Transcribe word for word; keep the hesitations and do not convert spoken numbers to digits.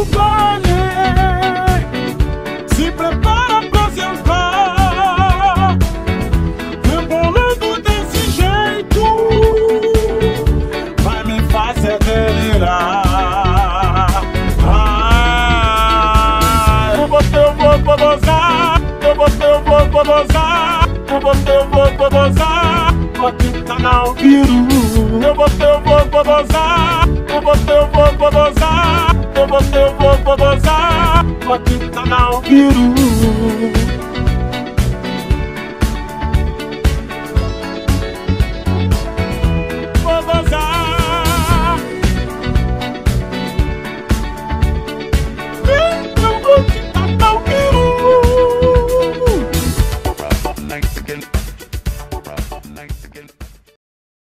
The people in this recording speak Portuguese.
baile, se prepara pra sentar, rebolando desse jeito, vai me fazer delirar. Ai, eu vou, eu vou, vou gozar, eu vou, eu vou, vou gozar, eu vou, eu vou, vou gozar, aqui tá no Piru. Eu vou, eu vou, vou gozar, eu vou, eu vou, vou gozar, eu vou, eu vou, vou gozar, aqui tá no Piru. Vou gozar, eu vou te dar o Piru. Nice again. Nice again.